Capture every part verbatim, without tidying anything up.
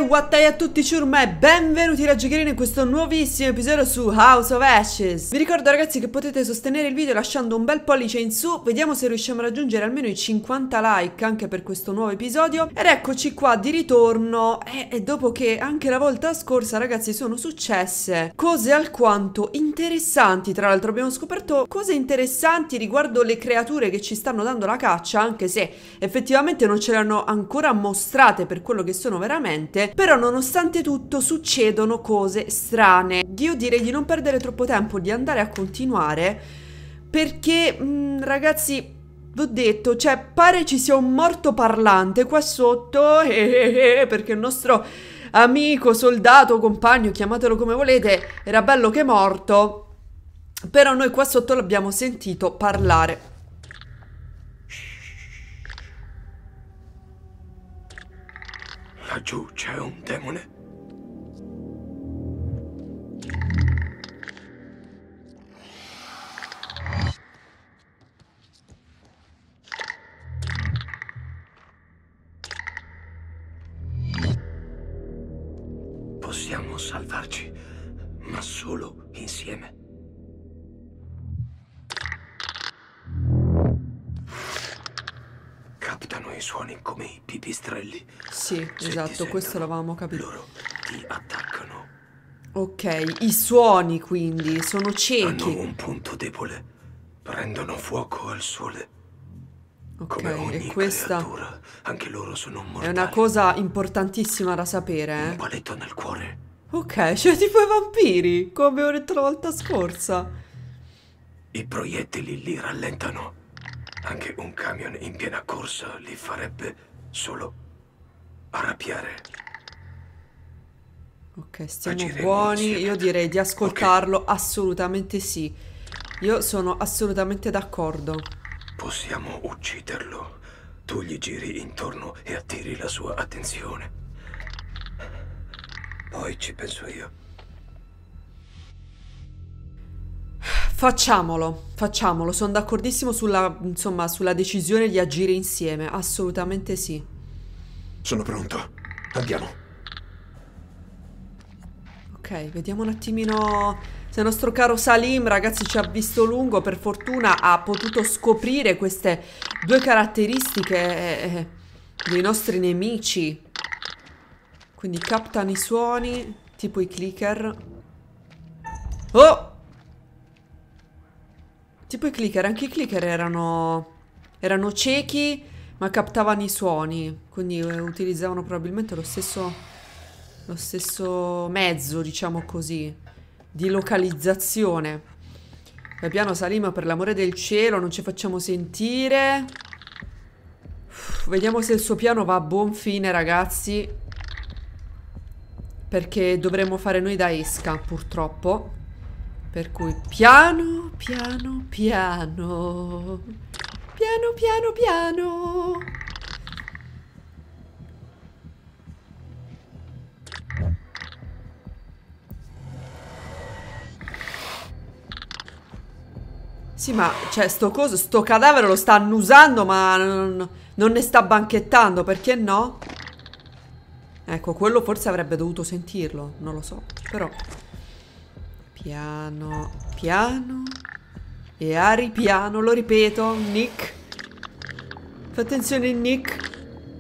Wattai a tutti ciurma e benvenuti raggicherini in questo nuovissimo episodio su House of Ashes. Vi ricordo ragazzi che potete sostenere il video lasciando un bel pollice in su. Vediamo se riusciamo a raggiungere almeno i cinquanta like anche per questo nuovo episodio. Ed eccoci qua di ritorno e, e dopo che anche la volta scorsa ragazzi sono successe cose alquanto interessanti. Tra l'altro abbiamo scoperto cose interessanti riguardo le creature che ci stanno dando la caccia, anche se effettivamente non ce le hanno ancora mostrate per quello che sono veramente. Però nonostante tutto succedono cose strane. Io direi di non perdere troppo tempo, di andare a continuare, perché mh, ragazzi, l'ho detto, cioè pare ci sia un morto parlante qua sotto, eh, eh, eh, perché il nostro amico, soldato, compagno, chiamatelo come volete, era bello che morto, però noi qua sotto l'abbiamo sentito parlare. Laggiù c'è un demone. Possiamo salvarci, ma solo insieme. Captano i suoni come i pipistrelli. Sì, Se esatto, sentono, questo l'avevamo capito. Loro ti attaccano. Ok, i suoni quindi sono ciechi. Hanno un punto debole. Prendono fuoco al sole. Ok, Come ogni e questa creatura, anche loro sono mortali. è una cosa importantissima da sapere, Un eh. paletto nel cuore. Ok, cioè tipo i vampiri, come avevo detto la volta scorsa. I proiettili li rallentano. Anche un camion in piena corsa li farebbe solo arrabbiare. Ok, stiamo Agiremo buoni. insieme. Io direi di ascoltarlo, okay. Assolutamente sì. Io sono assolutamente d'accordo. Possiamo ucciderlo. Tu gli giri intorno e attiri la sua attenzione. Poi ci penso io. Facciamolo, facciamolo. Sono d'accordissimo sulla, insomma, sulla decisione di agire insieme. Assolutamente sì. Sono pronto. Andiamo. Ok, vediamo un attimino se il nostro caro Salim, ragazzi, ci ha visto lungo. Per fortuna ha potuto scoprire queste due caratteristiche eh, dei nostri nemici. Quindi captano i suoni, tipo i clicker. Oh! Tipo i clicker, anche i clicker erano erano ciechi, ma captavano i suoni. Quindi eh, utilizzavano probabilmente lo stesso lo stesso mezzo, diciamo così, di localizzazione. Piano piano Salim, per l'amore del cielo, non ci facciamo sentire. Uff, vediamo se il suo piano va a buon fine, ragazzi, perché dovremmo fare noi da esca, purtroppo. Per cui piano, piano, piano. Piano, piano, piano. Sì, ma, cioè, sto coso, sto cadavere lo sta annusando, ma non, non ne sta banchettando, perché no? Ecco, quello forse avrebbe dovuto sentirlo, non lo so, però... Piano, piano e a ripiano, lo ripeto, Nick. Fai attenzione, Nick.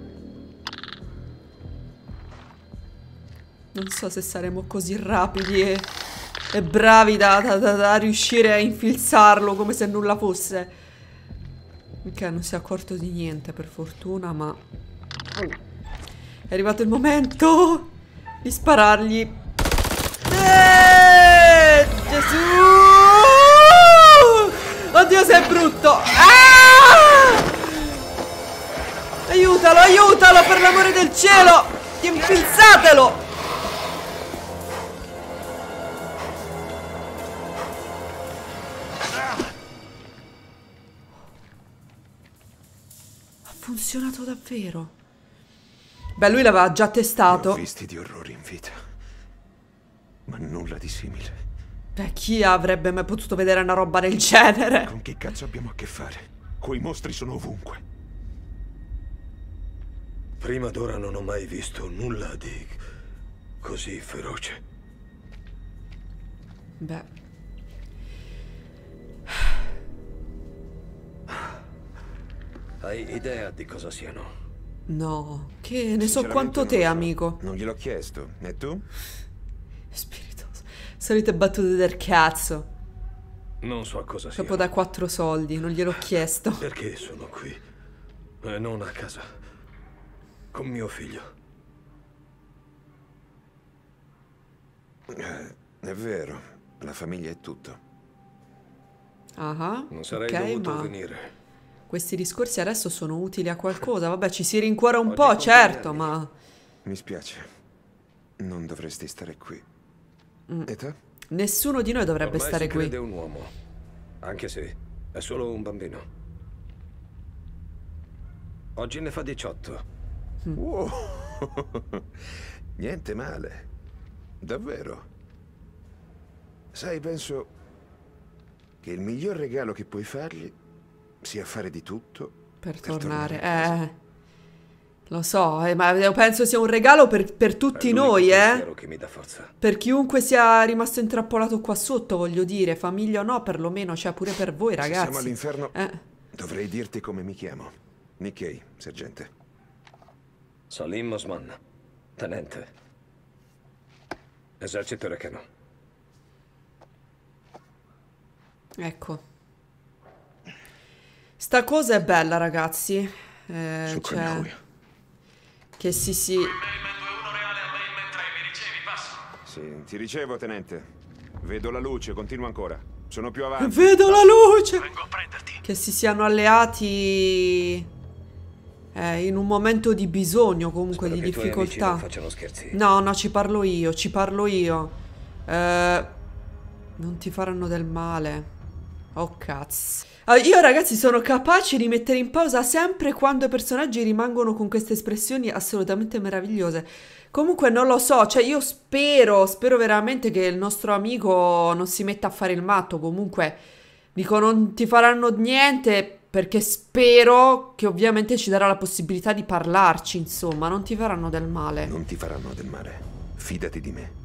Non so se saremo così rapidi e, e bravi da, da, da, da riuscire a infilzarlo come se nulla fosse. Ok, non si è accorto di niente per fortuna, ma... È arrivato il momento di sparargli. Gesù! Oddio, sei brutto! Ah! Aiutalo, aiutalo, per l'amore del cielo! Infilzatelo! Ha funzionato davvero. Beh, lui l'aveva già testato. Ne ho visti di orrori in vita, ma nulla di simile. Beh, chi avrebbe mai potuto vedere una roba del genere? Con che cazzo abbiamo a che fare? Quei mostri sono ovunque. Prima d'ora non ho mai visto nulla di così feroce. Beh. Hai idea di cosa siano? No, che ne so quanto te, so. amico. Non gliel'ho chiesto. E tu? Spiritoso. Solite battute del cazzo. Non so cosa siano. Dopo da quattro soldi, non gliel'ho chiesto. Perché sono qui? E non a casa. Con mio figlio. Eh, è vero. La famiglia è tutto. Ah, Non sarei ok, dovuto ma venire. questi discorsi adesso sono utili a qualcosa. Vabbè, ci si rincuora un Oggi po', compie certo, anni. ma... Mi spiace. Non dovresti stare qui. E te? Nessuno di noi dovrebbe Ormai stare si qui. crede un uomo. Anche se è solo un bambino. Oggi ne fa diciotto. Wow. Niente male. Davvero. Sai, penso che il miglior regalo che puoi fargli sia fare di tutto Per tornare tornare, a casa. eh... Lo so, eh, ma io penso sia un regalo per, per tutti È l'unico noi, pensiero eh. che mi dà forza. Per chiunque sia rimasto intrappolato qua sotto, voglio dire, famiglia o no, perlomeno, cioè pure per voi, Se ragazzi. siamo all'inferno, Eh, dovrei dirti come mi chiamo. Nikkei, sergente. Salim Osman, tenente. Esercito iracheno. ecco. Sta cosa è bella, ragazzi. Eh, Su cioè, Konyakuya. che si si... Sì, ti ricevo, tenente. Vedo la luce, continua ancora. Sono più avanti. Vedo la luce! Vengo a prenderti. Che si siano alleati eh, in un momento di bisogno, comunque, Spero di che i tuoi amici difficoltà. non facciano scherzi. No, no, ci parlo io, ci parlo io. Eh, non ti faranno del male. Oh, cazzo. Ah, io, ragazzi, sono capace di mettere in pausa sempre quando i personaggi rimangono con queste espressioni assolutamente meravigliose. Comunque non lo so, cioè io spero, spero veramente che il nostro amico non si metta a fare il matto. Comunque, dico, non ti faranno niente perché spero che ovviamente ci darà la possibilità di parlarci, insomma, non ti faranno del male. Non ti faranno del male. Fidati di me.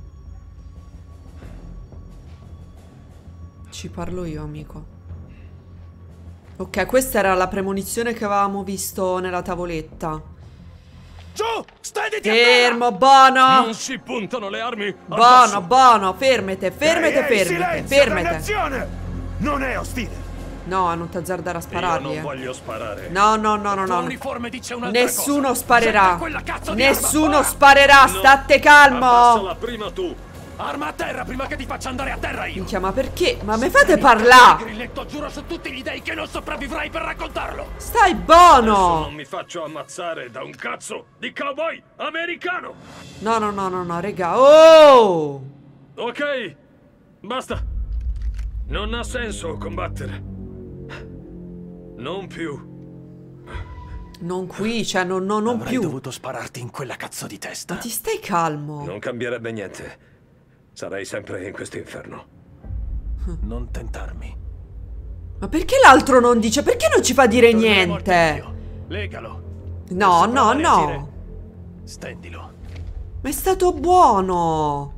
Ci parlo io, amico. Ok, questa era la premonizione che avevamo visto nella tavoletta. Giù! Steaditi a Fermo, terra! buono! Non si puntano le armi Buono, addosso. buono, fermete, fermete, Ehi, ehi, fermete, silenzio, fermete. dannazione! Non è ostile. No, non t'azzardare a Io spararli, non eh. voglio sparare. No, no, no, no, Il tuo no. uniforme dice un'altra Nessuno cosa. sparerà. Getta quella cazzo di arma. Nessuno Ora! sparerà, No. state calmo. Abbassala prima tu. Arma a terra prima che ti faccia andare a terra io. Minchia, ma perché? Ma mi fate parlare? Grilletto, giuro su tutti gli dei che non sopravvivrai per raccontarlo. Stai Adesso buono. non mi faccio ammazzare da un cazzo di cowboy americano. No, no, no, no, no, raga. Oh! Ok, basta. Non ha senso combattere. Non più. Non qui, cioè, non, no, non Avrei più. dovuto spararti in quella cazzo di testa. Ma ti stai calmo? Non cambierebbe niente. Sarei sempre in questo inferno. Non tentarmi. Ma perché l'altro non dice? Perché non ci fa dire Torneremo al niente? tempio. Legalo. No, Se no, provare a no. agire, stendilo. Ma è stato buono.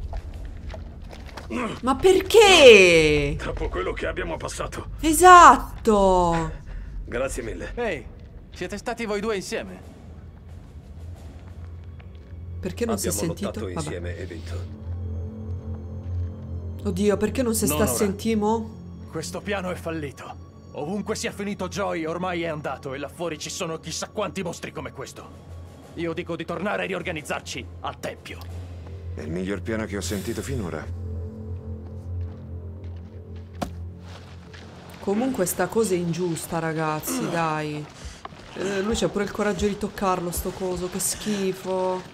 Ma perché? Dopo quello che abbiamo passato. Esatto. Grazie mille. Ehi, siete stati voi due insieme? Perché non si è Abbiamo sentito? lottato Vabbè. insieme e vinto. Oddio, perché non si Non sta a ora. sentimo? Questo piano è fallito. Ovunque sia finito Joy ormai è andato e là fuori ci sono chissà quanti mostri come questo. Io dico di tornare e riorganizzarci al tempio. È il miglior piano che ho sentito finora. Comunque sta cosa è ingiusta, ragazzi, dai. Eh, lui c'ha pure il coraggio di toccarlo, sto coso, che schifo.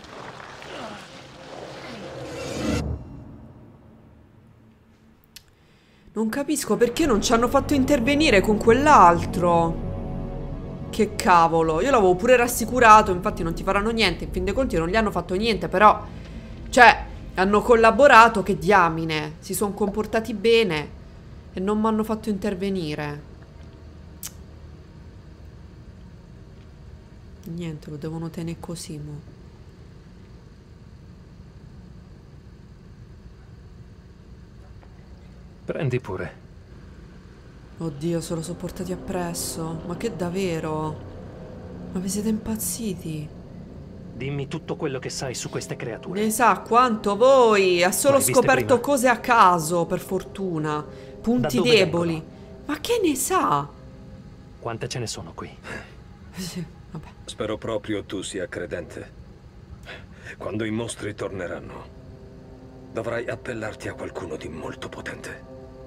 Non capisco perché non ci hanno fatto intervenire con quell'altro. Che cavolo, io l'avevo pure rassicurato, infatti non ti faranno niente, in fin dei conti non gli hanno fatto niente, però... Cioè, hanno collaborato, che diamine, si sono comportati bene e non mi hanno fatto intervenire. Niente, lo devono tenere così, mo. Prendi pure. Oddio, se lo sono portati appresso. Ma che davvero? Ma vi siete impazziti? Dimmi tutto quello che sai su queste creature. Ne sa quanto voi. Ha solo Mai viste scoperto prima? cose a caso, per fortuna. Punti Da dove deboli. vengono? Ma che ne sa? Quante ce ne sono qui? Sì, vabbè. Spero proprio tu sia credente. Quando i mostri torneranno, dovrai appellarti a qualcuno di molto potente.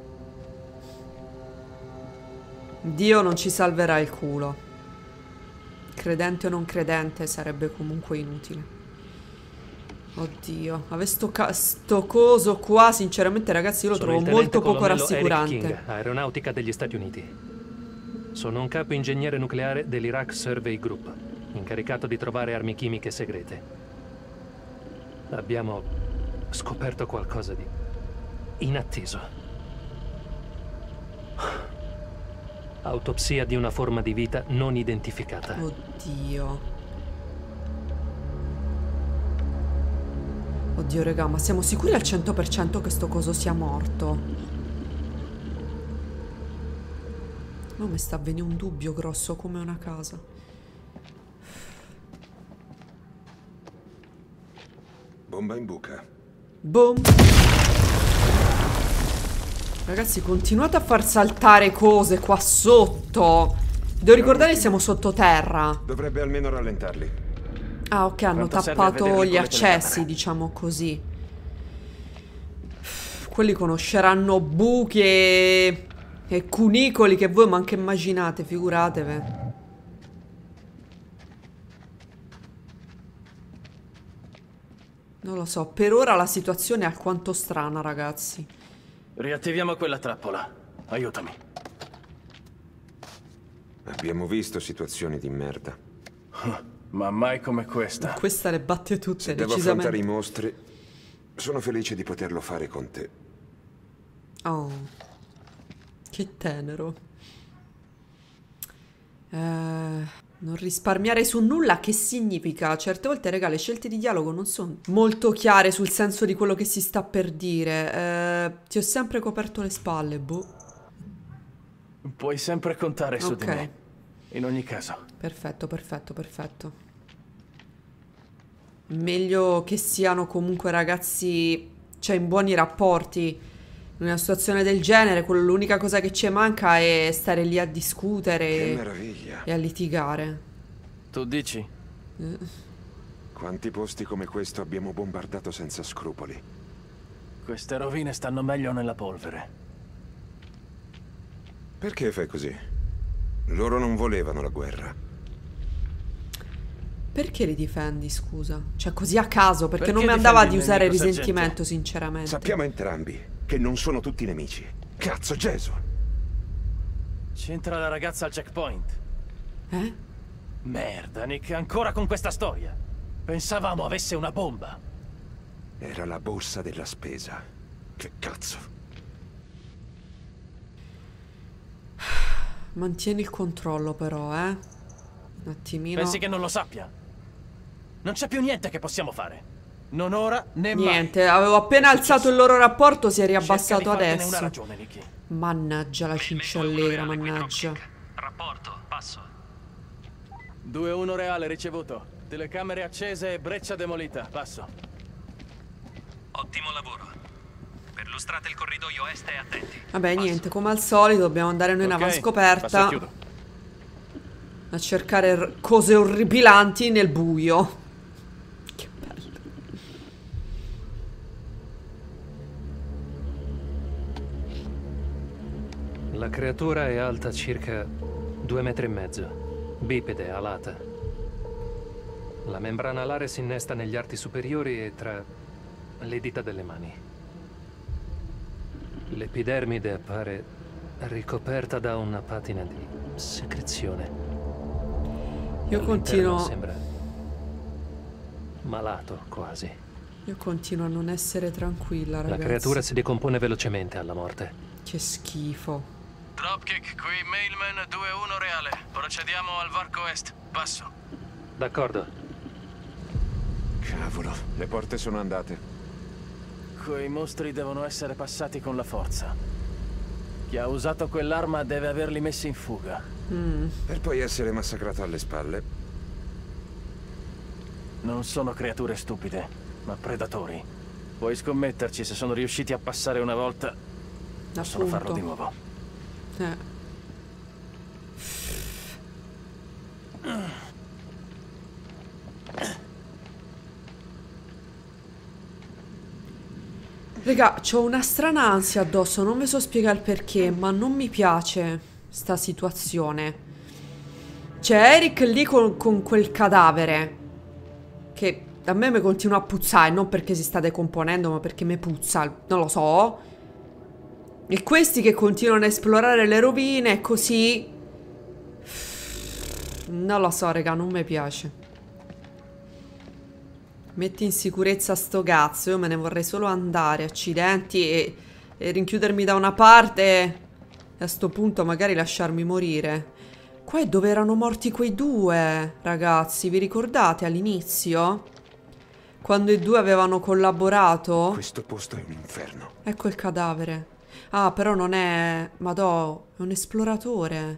Dio non ci salverà il culo. Credente o non credente sarebbe comunque inutile. Oddio, avere sto, sto coso qua, sinceramente ragazzi, io lo Sono trovo il tenente molto poco colonnello rassicurante. Eric King, aeronautica degli Stati Uniti. Sono un capo ingegnere nucleare dell'Iraq Survey Group, incaricato di trovare armi chimiche segrete. Abbiamo scoperto qualcosa di inatteso. Autopsia di una forma di vita non identificata. Oddio. Oddio, raga, ma siamo sicuri al cento per cento che sto coso sia morto? No, mi sta avvenendo un dubbio grosso come una casa. Bomba in buca. Boom. Ragazzi, continuate a far saltare cose qua sotto. Devo ricordare che siamo sottoterra. Dovrebbe almeno rallentarli. Ah, ok, hanno Quanto serve a tappato vederli gli con le accessi, telecamere? diciamo così. Quelli conosceranno buchi e... e cunicoli che voi manco immaginate, figuratevi. Non lo so, per ora la situazione è alquanto strana, ragazzi. Riattiviamo quella trappola. Aiutami. Abbiamo visto situazioni di merda. Ma mai come questa. Questa le batte tutte, Se devo affrontare i decisamente. mostri, sono felice di poterlo fare con te. Oh, che tenero. Eh, non risparmiare su nulla, che significa? Certe volte, raga, le scelte di dialogo non sono molto chiare sul senso di quello che si sta per dire. Eh, ti ho sempre coperto le spalle, boh. Puoi sempre contare su di Ok. me. In ogni caso. Perfetto, perfetto, perfetto. Meglio che siano comunque ragazzi, cioè in buoni rapporti. In una situazione del genere, quello- l'unica cosa che ci manca è stare lì a discutere Che e, meraviglia. e a litigare. Tu dici? Quanti posti come questo abbiamo bombardato senza scrupoli. Queste rovine stanno meglio nella polvere. Perché fai così? Loro non volevano la guerra. Perché li difendi, scusa? Cioè così a caso, perché, Perché non mi andava difendi di il usare nemico, risentimento, sergente? sinceramente. Sappiamo entrambi che non sono tutti nemici. Cazzo, Gesù! C'entra la ragazza al checkpoint. Eh? Merda, Nick, ancora con questa storia. Pensavamo avesse una bomba. Era la borsa della spesa. Che cazzo? Mantieni il controllo però, eh? Un attimino. Pensi che non lo sappia? Non c'è più niente che possiamo fare. Non ora né mai. Niente, avevo appena alzato il loro rapporto, si è riabbassato Cerca di fartene adesso. una ragione, Nicky. Mannaggia la cinciallegra, mannaggia. Rapporto, passo. due uno reale ricevuto. Telecamere accese e breccia demolita. Passo. Ottimo lavoro. Perlustrate il corridoio est e attenti. Vabbè, niente, come al solito dobbiamo andare noi in Ok, passo avanscoperta e chiudo. a cercare r- cose orripilanti nel buio. Che bello. La creatura è alta circa due metri e mezzo, bipede, alata. La membrana alare si innesta negli arti superiori e tra le dita delle mani. L'epidermide appare ricoperta da una patina di secrezione. Io All'interno continuo Sembra malato, quasi. Io continuo a non essere tranquilla, ragazzi. La creatura si decompone velocemente alla morte. Che schifo. Dropkick, qui Mailman due uno reale. Procediamo al varco est. Passo. D'accordo. Cavolo, le porte sono andate. Quei mostri devono essere passati con la forza. Chi ha usato quell'arma deve averli messi in fuga. Mm. Per poi essere massacrato alle spalle. Non sono creature stupide, ma predatori. Puoi scommetterci, se sono riusciti a passare una volta, possono Appunto. farlo di nuovo. Eh. Raga, c'ho una strana ansia addosso, non vi so spiegare il perché, ma non mi piace sta situazione. C'è Eric lì con, con quel cadavere, che a me mi continua a puzzare, non perché si sta decomponendo, ma perché mi puzza, non lo so. E questi che continuano a esplorare le rovine, così... Non lo so, raga, non mi piace. Metti in sicurezza sto cazzo, io me ne vorrei solo andare, accidenti, e, e rinchiudermi da una parte e a sto punto magari lasciarmi morire. Qua è dove erano morti quei due, ragazzi, vi ricordate all'inizio? Quando i due avevano collaborato? Questo posto è un inferno. Ecco il cadavere. Ah, però non è... Madò, è un esploratore.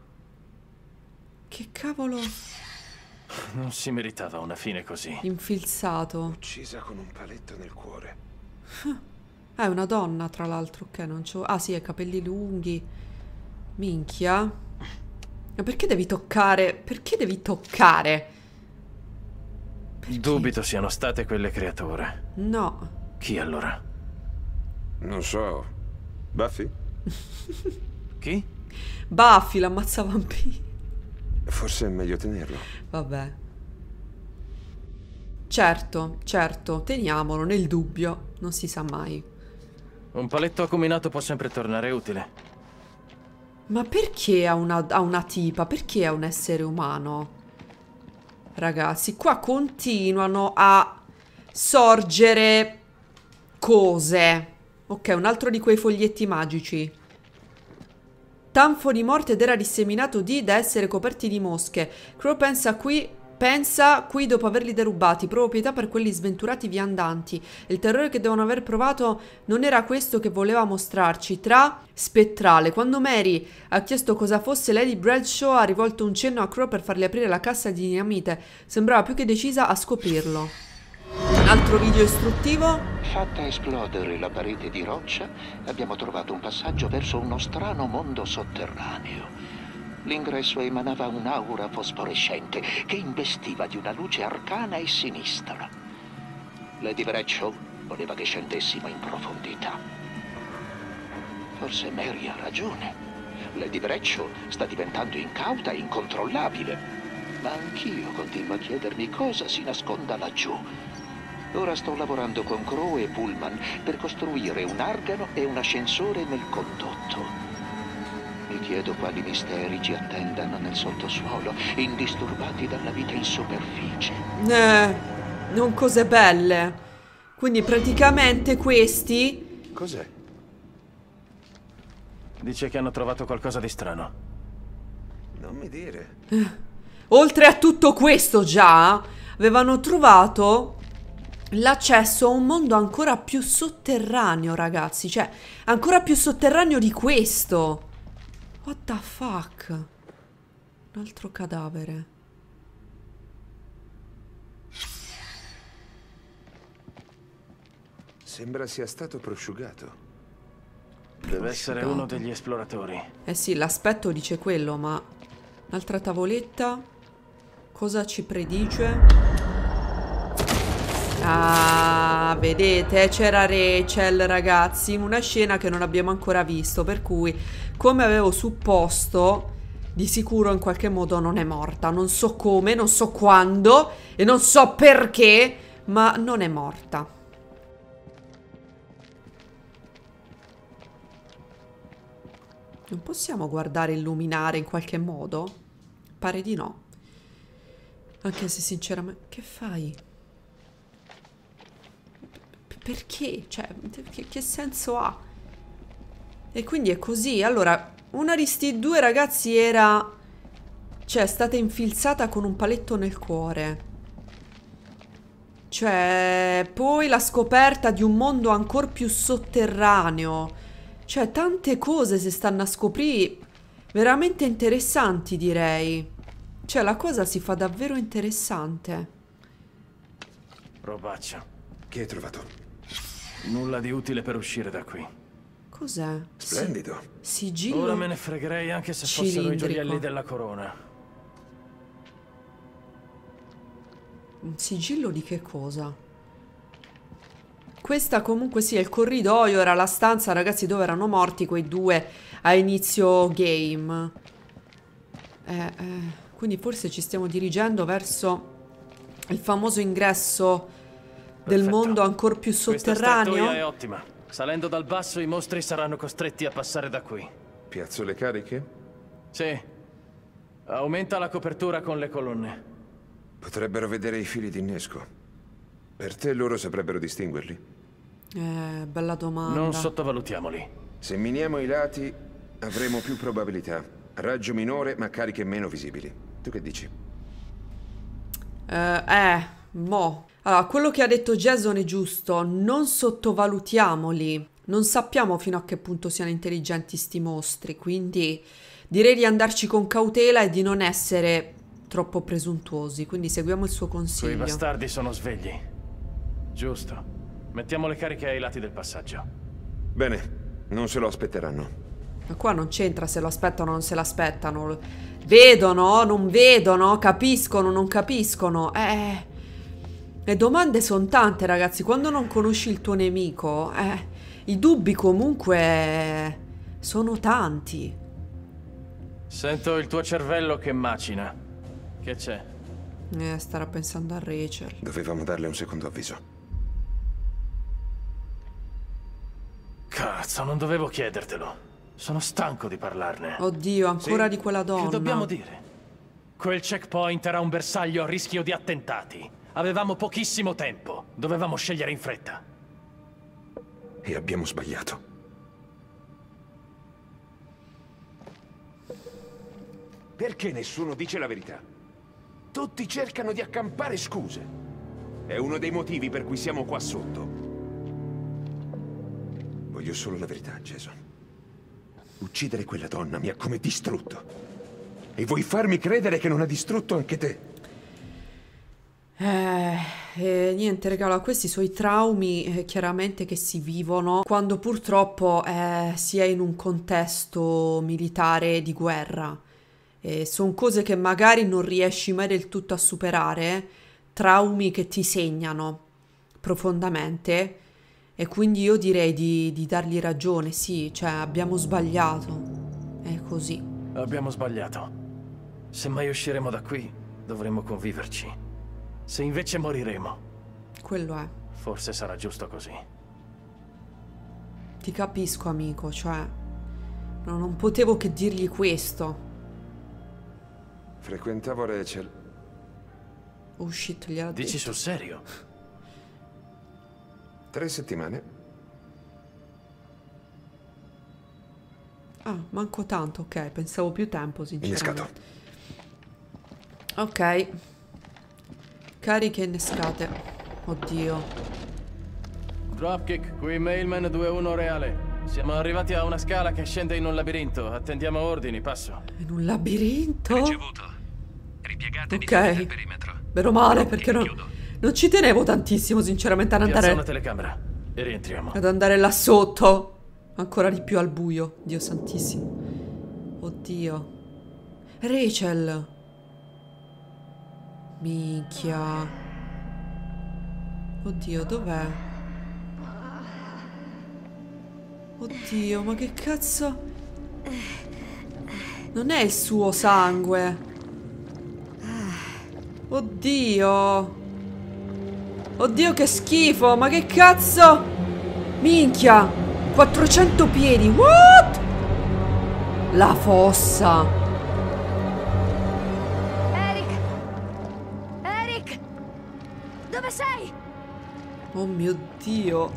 Che cavolo... Non si meritava una fine così. Infilzato. Uccisa con un paletto nel cuore. Ah, è una donna, tra l'altro. Ok, non c'ho... Ah, sì, ha capelli lunghi. Minchia. Ma perché devi toccare? Perché devi toccare? Perché? Dubito siano state quelle creature. No. Chi allora? Non so. Buffy? Chi? Buffy, l'ammazza vampiri. Forse è meglio tenerlo. Vabbè. Certo, certo, teniamolo nel dubbio. Non si sa mai. Un paletto acuminato può sempre tornare utile. Ma perché a una, a una tipa? Perché a un essere umano? Ragazzi, qua continuano a sorgere cose. Ok, un altro di quei foglietti magici. Tanfo di morte ed era disseminato di da essere coperti di mosche. Crow pensa qui, pensa qui dopo averli derubati. Prova pietà per quelli sventurati viandanti. Il terrore che devono aver provato non era questo che voleva mostrarci. Tra spettrale. Quando Mary ha chiesto cosa fosse, Lady Bradshaw ha rivolto un cenno a Crow per fargli aprire la cassa di dinamite. Sembrava più che decisa a scoprirlo. Un altro video istruttivo. Fatta esplodere la parete di roccia, abbiamo trovato un passaggio verso uno strano mondo sotterraneo. L'ingresso emanava un'aura fosforescente che investiva di una luce arcana e sinistra. Lady Bradshaw voleva che scendessimo in profondità. Forse Mary ha ragione. Lady Bradshaw sta diventando incauta e incontrollabile. Ma anch'io continuo a chiedermi cosa si nasconda laggiù. Ora sto lavorando con Crow e Pullman per costruire un argano e un ascensore nel condotto. Mi chiedo quali misteri ci attendano nel sottosuolo, indisturbati dalla vita in superficie. Eh, non cose belle. Quindi praticamente questi... Cos'è? Dice che hanno trovato qualcosa di strano. Non mi dire. Oltre a tutto questo già, avevano trovato l'accesso a un mondo ancora più sotterraneo, ragazzi. Cioè, ancora più sotterraneo di questo. What the fuck? Un altro cadavere. Sembra sia stato prosciugato. Deve essere uno degli esploratori. Eh sì, l'aspetto dice quello, ma... Un'altra tavoletta. Cosa ci predice? Ah, vedete, c'era Rachel, ragazzi, in una scena che non abbiamo ancora visto, per cui, come avevo supposto, di sicuro in qualche modo non è morta. Non so come, non so quando e non so perché, ma non è morta. Non possiamo guardare illuminare in qualche modo? Pare di no. Anche se sinceramente... Che fai? Perché? Cioè, che, che senso ha? E quindi è così. Allora, una di sti due ragazzi era Cioè, è stata infilzata con un paletto nel cuore. Cioè, poi la scoperta di un mondo ancora più sotterraneo. Cioè, tante cose si stanno a scoprire veramente interessanti, direi. Cioè, la cosa si fa davvero interessante. Robaccia. Che hai trovato? Nulla di utile per uscire da qui. Cos'è? Splendido. Si sigillo Ora me ne fregherei anche se fossero i cilindrico. gioielli della corona. Un sigillo di che cosa? Questa comunque sì, è il corridoio, era la stanza, ragazzi, dove erano morti quei due a inizio game. Eh, eh, quindi forse ci stiamo dirigendo verso il famoso ingresso del Perfetto. mondo ancora più Questa sotterraneo. strettoia è ottima. Salendo dal basso i mostri saranno costretti a passare da qui. Piazzo le cariche? Sì. Aumenta la copertura con le colonne. Potrebbero vedere i fili di innesco. Per te loro saprebbero distinguerli? Eh, bella domanda. Non sottovalutiamoli. Se miniamo i lati, avremo più probabilità. Raggio minore, ma cariche meno visibili. Tu che dici? Eh, eh, mo. Allora, quello che ha detto Jason è giusto. Non sottovalutiamoli. Non sappiamo fino a che punto siano intelligenti sti mostri. Quindi direi di andarci con cautela e di non essere troppo presuntuosi. Quindi seguiamo il suo consiglio. Quei bastardi sono svegli. Giusto. Mettiamo le cariche ai lati del passaggio. Bene, non se lo aspetteranno. Ma qua non c'entra se lo aspettano o non se l'aspettano. Vedono, non vedono, capiscono, non capiscono. Eh, le domande sono tante, ragazzi. Quando non conosci il tuo nemico, eh, i dubbi comunque sono tanti. Sento il tuo cervello che macina. Che c'è? Eh, starà pensando a Rachel. Dovevamo darle un secondo avviso. Cazzo, non dovevo chiedertelo. Sono stanco di parlarne. Oddio, ancora Sì. di quella donna. Che dobbiamo dire? Quel checkpoint era un bersaglio a rischio di attentati. Avevamo pochissimo tempo. Dovevamo scegliere in fretta. E abbiamo sbagliato. Perché nessuno dice la verità? Tutti cercano di accampare scuse. È uno dei motivi per cui siamo qua sotto. Voglio solo la verità, Jason. Uccidere quella donna mi ha come distrutto. E vuoi farmi credere che non ha distrutto anche te? Eh, eh, niente, regalo, questi sono i traumi eh, chiaramente che si vivono quando purtroppo eh, si è in un contesto militare di guerra. Eh, sono cose che magari non riesci mai del tutto a superare, traumi che ti segnano profondamente. E quindi io direi di, di dargli ragione, sì, cioè abbiamo sbagliato. È così. Abbiamo sbagliato. Se mai usciremo da qui, dovremo conviverci. Se invece moriremo, Quello è. forse sarà giusto così. Ti capisco, amico, cioè no, non potevo che dirgli questo. Frequentavo Rachel. Oh shit, gliel'ha Dici detto. sul serio? Tre settimane. Ah, manco tanto, ok, pensavo più tempo, sinceramente. Innescato. Ok. Cariche innescate. Oddio. Dropkick, qui Mailman due uno reale. Siamo arrivati a una scala che scende in un labirinto. Attendiamo ordini, passo. In un labirinto? Ricevuto. Ripiegatevi Ok. nel perimetro. Meno male, perché non, non ci tenevo tantissimo, sinceramente, ad Piazza una andare, telecamera e rientriamo. ad andare là sotto. Ancora di più al buio. Dio santissimo. Oddio. Rachel. Minchia. Oddio, dov'è? Oddio, ma che cazzo? Non è il suo sangue. Oddio. Oddio, che schifo. Ma che cazzo? Minchia. quattrocento piedi. What? La fossa. Eric! Eric! Dove sei? Oh mio Dio.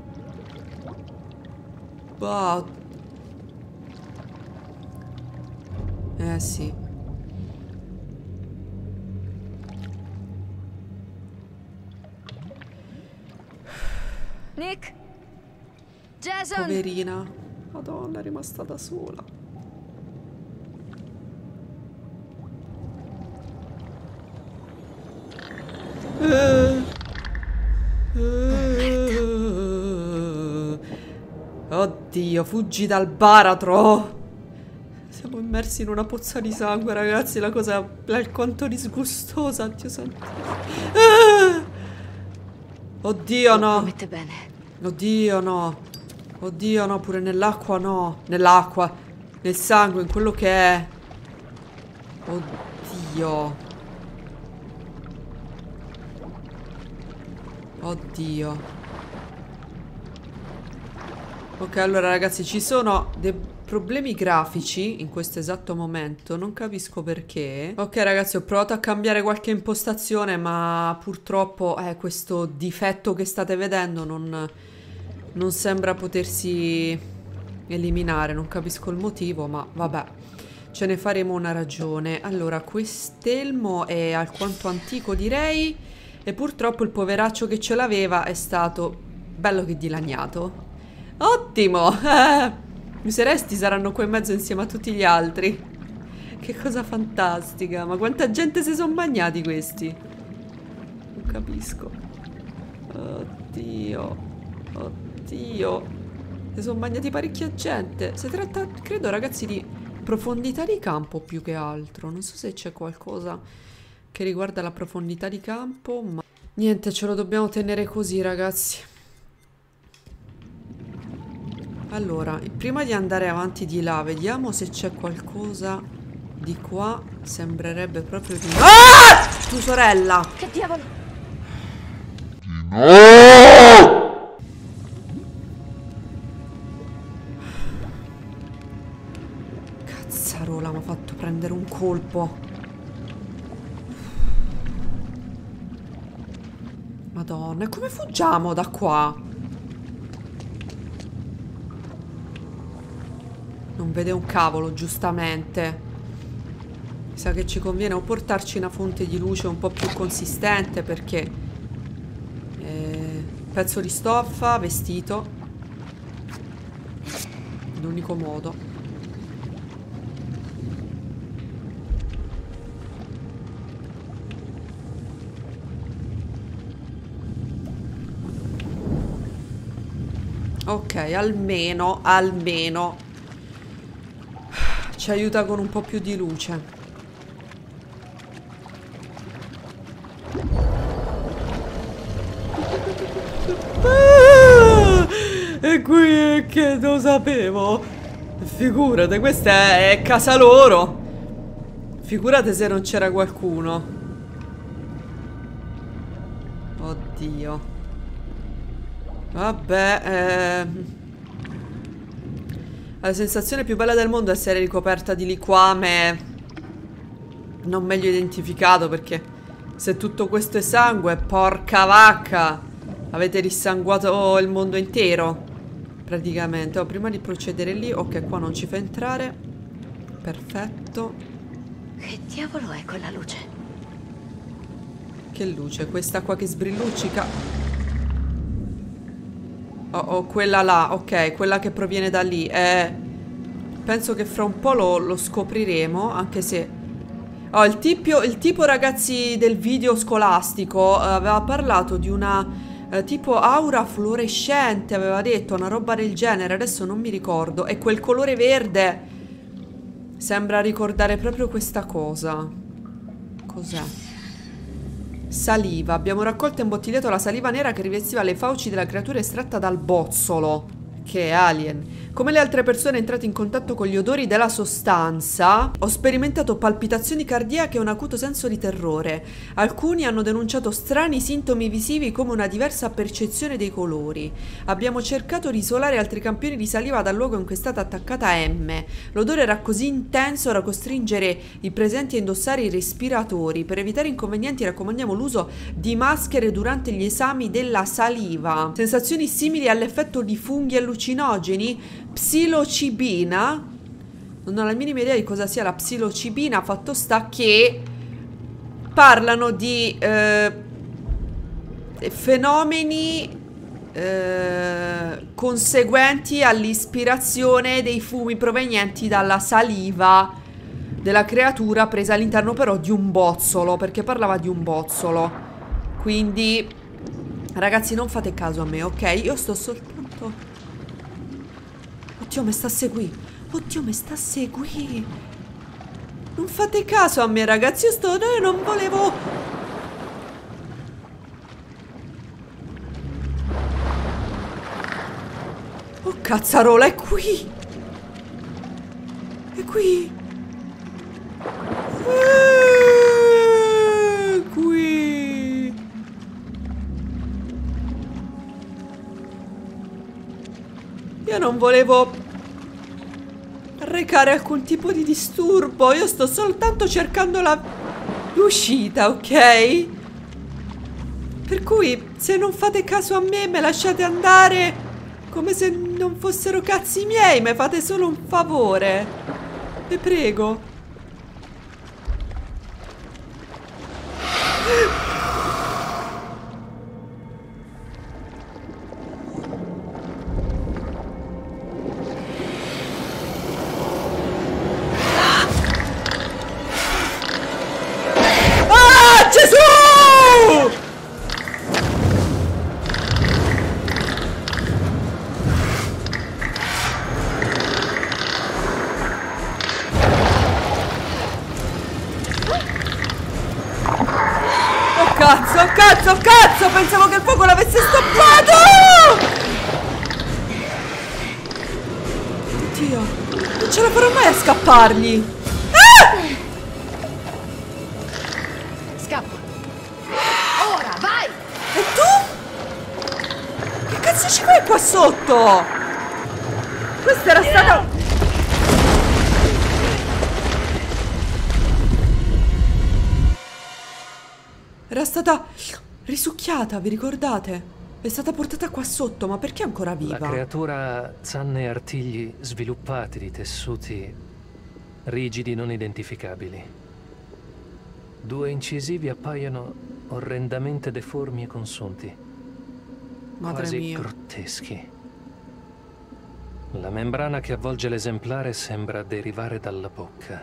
Bah. Eh sì. Nick? Jason? Poverina. Madonna, è rimasta da sola. Eh. Eh. Oddio, fuggi dal baratro. Siamo immersi in una pozza di sangue, ragazzi. La cosa è alquanto disgustosa. Dio santo. Eh. Oddio, no. Promette bene. Oddio, no. Oddio, no, pure nell'acqua, no. Nell'acqua. Nel sangue, in quello che è. Oddio. Oddio. Ok, allora ragazzi, ci sono dei problemi grafici in questo esatto momento. Non capisco perché. Ok ragazzi, ho provato a cambiare qualche impostazione, ma purtroppo eh, questo difetto che state vedendo non, non sembra potersi eliminare. Non capisco il motivo, ma vabbè, ce ne faremo una ragione. Allora, quest'elmo è alquanto antico, direi, e purtroppo il poveraccio che ce l'aveva è stato bello che dilaniato. Ottimo! Mi saresti saranno qua in mezzo insieme a tutti gli altri. Che cosa fantastica. Ma quanta gente si sono bagnati questi? Non capisco. Oddio. Oddio. Si sono bagnati parecchia gente. Si tratta, credo ragazzi, di profondità di campo più che altro. Non so se c'è qualcosa che riguarda la profondità di campo, ma niente, ce lo dobbiamo tenere così ragazzi. Allora, prima di andare avanti di là, vediamo se c'è qualcosa di qua. Sembrerebbe proprio di... Ah! Tu sorella! Che diavolo? No! Cazzarola, mi ha fatto prendere un colpo. Madonna, e come fuggiamo da qua? Non vede un cavolo, giustamente. Mi sa che ci conviene o portarci una fonte di luce un po' più consistente, perché eh, pezzo di stoffa, vestito. L'unico modo. Ok, almeno, almeno ci aiuta con un po' più di luce. Ah, e qui è che lo sapevo. Figurate, questa è casa loro. Figurate se non c'era qualcuno. Oddio. Vabbè, eh... la sensazione più bella del mondo è essere ricoperta di liquame non meglio identificato, perché se tutto questo è sangue, porca vacca, avete rissanguato il mondo intero praticamente. Oh, prima di procedere lì, ok, qua non ci fa entrare. Perfetto. Che diavolo è quella luce? Che luce? Questa qua che sbrilluccica? Oh, oh, quella là, ok, quella che proviene da lì. Eh, penso che fra un po' lo, lo scopriremo, anche se... Oh, il, tipio, il tipo, ragazzi, del video scolastico eh, aveva parlato di una eh, tipo aura fluorescente, aveva detto una roba del genere, adesso non mi ricordo. E quel colore verde sembra ricordare proprio questa cosa. Cos'è? Saliva. Abbiamo raccolto e imbottigliato la saliva nera che rivestiva le fauci della creatura estratta dal bozzolo, che è Alien. Come le altre persone entrate in contatto con gli odori della sostanza, ho sperimentato palpitazioni cardiache e un acuto senso di terrore. Alcuni hanno denunciato strani sintomi visivi come una diversa percezione dei colori. Abbiamo cercato di isolare altri campioni di saliva dal luogo in cui è stata attaccata M. L'odore era così intenso da costringere i presenti a indossare i respiratori. Per evitare inconvenienti raccomandiamo l'uso di maschere durante gli esami della saliva. Sensazioni simili all'effetto di funghi allucinogeni, psilocibina, Non ho la minima idea di cosa sia la psilocibina, fatto sta che parlano di eh, fenomeni eh, conseguenti all'ispirazione dei fumi provenienti dalla saliva della creatura presa all'interno però di un bozzolo, perché parlava di un bozzolo. Quindi ragazzi non fate caso a me, ok? Io sto soltanto... Oddio, mi sta a seguire. Oddio, mi sta a seguire. Non fate caso a me, ragazzi. Io sto... Io non volevo... Oh, cazzarola, è qui. È qui. È qui. Io non volevo recare alcun tipo di disturbo. Io sto soltanto cercando la l'uscita, ok? Per cui se non fate caso a me, me lasciate andare come se non fossero cazzi miei. Mi fate solo un favore, vi prego. Cazzo, cazzo, cazzo! Pensavo che il fuoco l'avesse stoppato! Oddio, non ce la farò mai a scappargli! Ah! Scappa! Ora, vai! E tu? Che cazzo ci fai qua sotto? Questa era stata... Era stata risucchiata, vi ricordate? È stata portata qua sotto, ma perché è ancora viva? La creatura ha zanne e artigli sviluppati di tessuti rigidi non identificabili. Due incisivi appaiono orrendamente deformi e consunti. Madre quasi mia. grotteschi. La membrana che avvolge l'esemplare sembra derivare dalla bocca.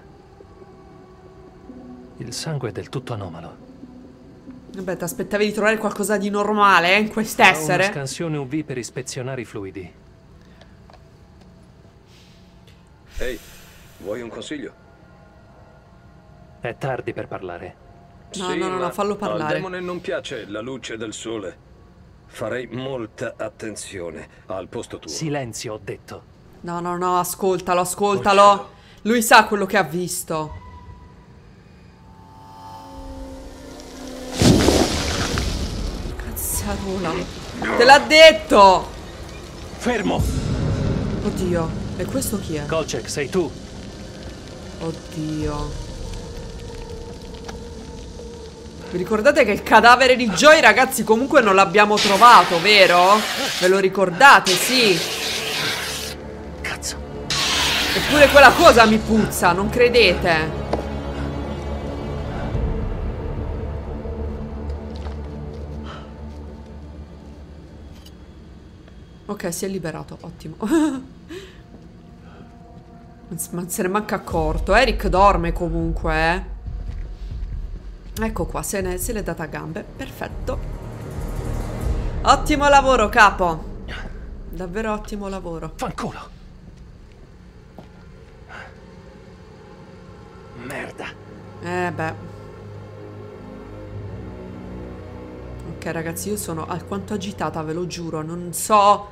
Il sangue è del tutto anomalo. Vabbè, ti aspettavi di trovare qualcosa di normale, eh, in quest'essere? Ha una scansione U V per ispezionare i fluidi. Ehi, vuoi un consiglio? È tardi per parlare. No, Sì, no, no, no, ma fallo parlare. Al demone non piace la luce del sole. Farei molta attenzione al posto tuo. Silenzio, ho detto. No, no, no, ascoltalo, ascoltalo. Lui sa quello che ha visto. Cazzarola. Te l'ha detto! Fermo! Oddio, e questo chi è? Kolchak, sei tu? Oddio. Vi ricordate che il cadavere di Joy, ragazzi, comunque non l'abbiamo trovato, vero? Ve lo ricordate, sì. Cazzo. Eppure quella cosa mi puzza, non credete? Ok, si è liberato, ottimo. Non se ne manca accorto. Eric dorme comunque, eh. Ecco qua, se l'è se data a gambe. Perfetto. Ottimo lavoro, capo. Davvero ottimo lavoro. Fanculo. Merda. Eh beh. Ok ragazzi, io sono alquanto agitata, ve lo giuro. Non so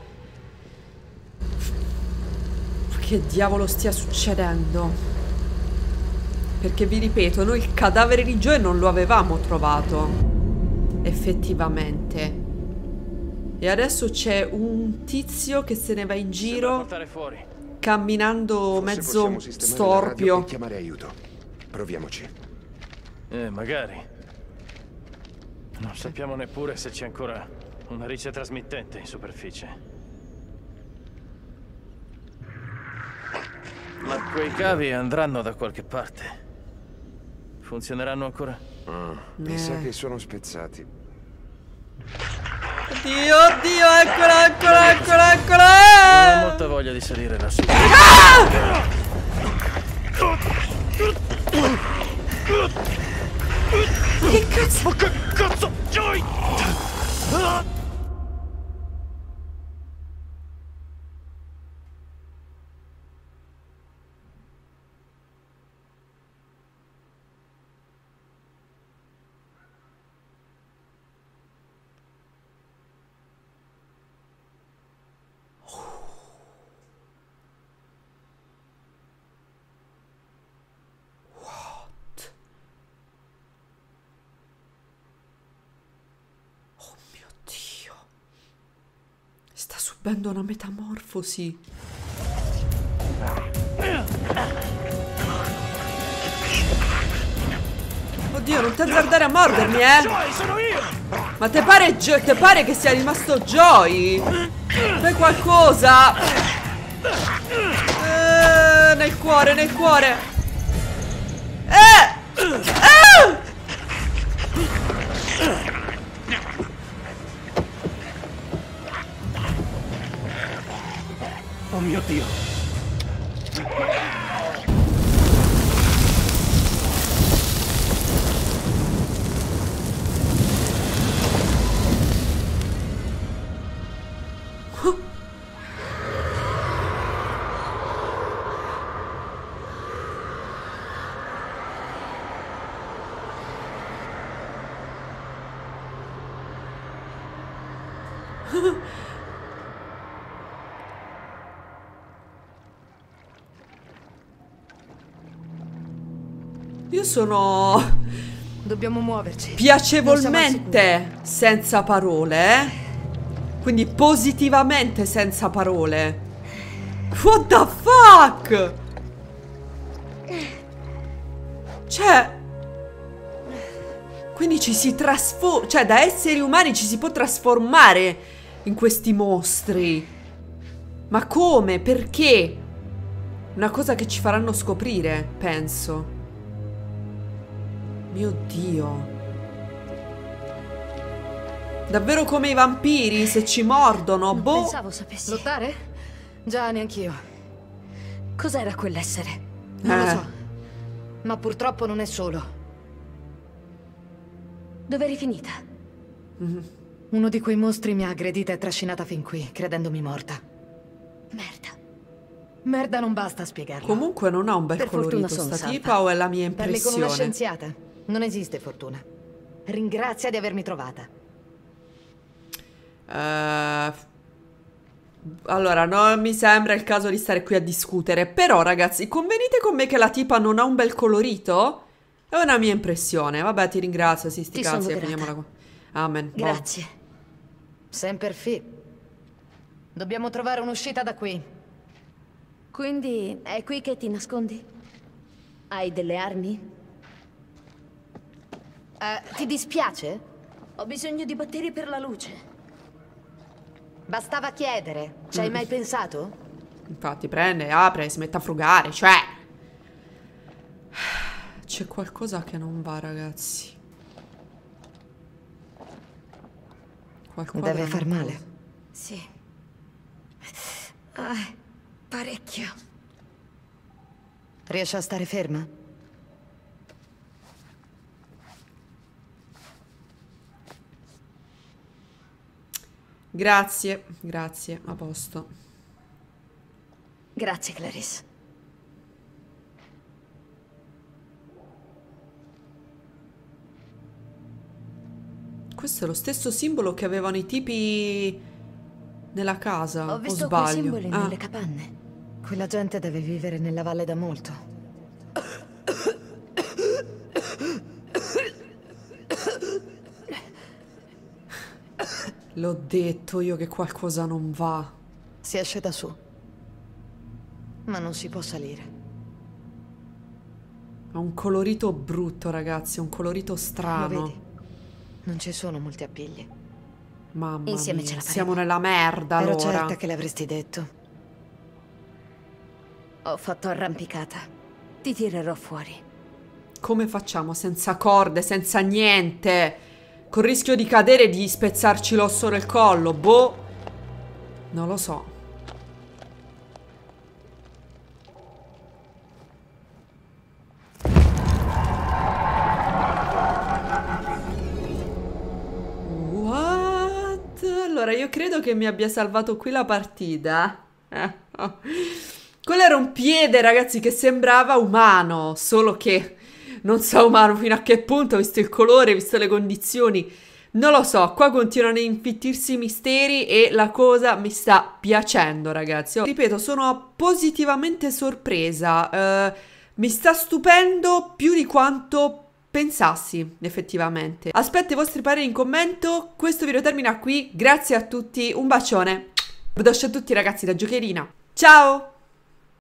che diavolo stia succedendo. Perché vi ripeto, noi il cadavere di Joy non lo avevamo trovato effettivamente. E adesso c'è un tizio che se ne va in giro camminando Forse mezzo possiamo sistemare la radio storpio. e chiamare aiuto. Proviamoci. Eh, magari. Non sappiamo neppure se c'è ancora una riccia trasmittente in superficie. Quei cavi andranno da qualche parte. Funzioneranno ancora? Ah, mi sa Eh. che sono spezzati. Oddio, oddio, eccola, eccola, eccola, Non ho eccola! molta voglia di salire lassù. Che cazzo? Ma che cazzo? Joy! Oh mio Dio. Sta subendo una metamorfosi. Oddio, non ti azzardare a mordermi, eh! Joy, sono io! Ma te pare, Gio- te pare che sia rimasto Joy? Fai qualcosa! Eh, nel cuore, nel cuore! Eh! Ah! Oh mio Dio! Io sono Dobbiamo muoverci. piacevolmente senza parole, eh? Quindi positivamente senza parole. What the fuck? Cioè, quindi ci si trasforma, cioè da esseri umani ci si può trasformare in questi mostri. Ma come? Perché? Una cosa che ci faranno scoprire, penso. Mio Dio. Davvero come i vampiri, se ci mordono, Non boh. pensavo sapessi. Lottare? Già, neanch'io. Cos'era quell'essere? Non Eh. lo so. Ma purtroppo non è solo. Dove eri finita? Uno di quei mostri mi ha aggredita e trascinata fin qui, credendomi morta. Merda. Merda non basta a spiegarlo. Comunque non ha un bel Per colorito fortuna son sta salva. tipa, o è la mia Parli con una impressione? scienziata. Non esiste fortuna. Ringrazia di avermi trovata. Eh, allora, non mi sembra il caso di stare qui a discutere. Però, ragazzi, convenite con me che la tipa non ha un bel colorito? È una mia impressione. Vabbè, ti ringrazio. Sì, sti Ti cazzi, sono e grata. finiamola qua. Amen. Boh. Grazie. Semper Fi. Dobbiamo trovare un'uscita da qui. Quindi è qui che ti nascondi? Hai delle armi? Eh, ti dispiace? Ho bisogno di batteri per la luce. Bastava chiedere. Ci hai mai pensato? Infatti, prende, apre, si mette a frugare. Cioè, c'è qualcosa che non va, ragazzi. Qualcosa Deve non far va. male. Sì. Ah, parecchio. Riesci a stare ferma? Grazie, grazie, a posto. Grazie, Clarice. Questo è lo stesso simbolo che avevano i tipi nella casa, Ho o visto quei sbaglio? simboli Ah, nelle capanne. Quella gente deve vivere nella valle da molto. l'ho detto io che qualcosa non va. Si esce da su. Ma non si può salire. Ha un colorito brutto, ragazzi, un colorito Lo strano. vedi? Non ci sono molti appigli. Mamma Insieme mia, ce la faremo. siamo nella merda Ero allora. certa che l'avresti detto. Ho fatto arrampicata. Ti tirerò fuori. Come facciamo? Senza corde, senza niente. Col rischio di cadere e di spezzarci l'osso nel collo. Boh. Non lo so. What? Allora, io credo che mi abbia salvato qui la partita. Eh, oh. Quello era un piede, ragazzi, che sembrava umano, solo che non so umano fino a che punto, visto il colore, visto le condizioni. Non lo so, qua continuano a infittirsi i misteri e la cosa mi sta piacendo, ragazzi. Oh, ripeto, sono positivamente sorpresa. Uh, mi sta stupendo più di quanto pensassi, effettivamente. Aspetto i vostri pareri in commento. Questo video termina qui. Grazie a tutti, un bacione. Vedo a tutti, ragazzi, da Giocherina. Ciao!